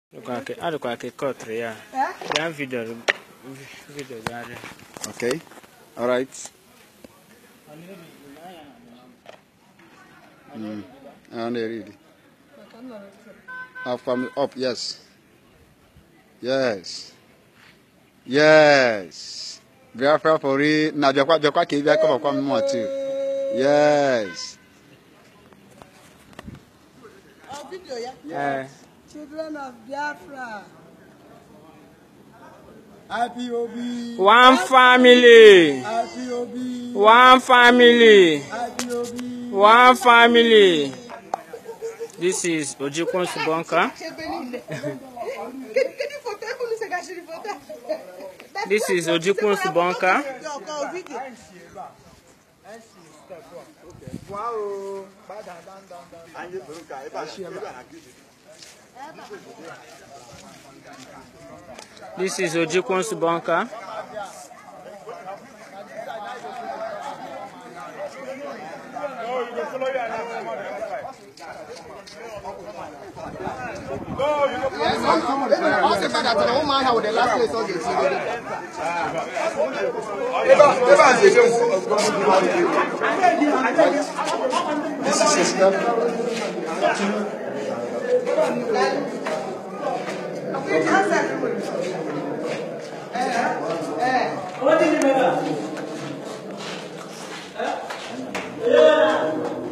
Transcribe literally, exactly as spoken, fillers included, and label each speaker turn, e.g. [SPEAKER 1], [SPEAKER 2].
[SPEAKER 1] Look at it. I look like a cut, yeah. Yeah, video, video, yeah.
[SPEAKER 2] Okay. All right. Mm. And read. Up, from up, yes. Yes. Yes. Biafra for it. Now, Biafra, Biafra, Biafra, come more too. Yes.
[SPEAKER 3] Oh, video, yeah.
[SPEAKER 1] Yes.
[SPEAKER 3] Children of Biafra.
[SPEAKER 2] I P O B.
[SPEAKER 1] One family.
[SPEAKER 2] I P O B.
[SPEAKER 1] One family.
[SPEAKER 2] I P O B.
[SPEAKER 1] One family. This is Ojukwu Subonka. This is Ojukwu Subonka. This is Ojukwu Subonka.
[SPEAKER 4] Also, that the woman had the last place on the
[SPEAKER 2] This is a step.
[SPEAKER 3] What did you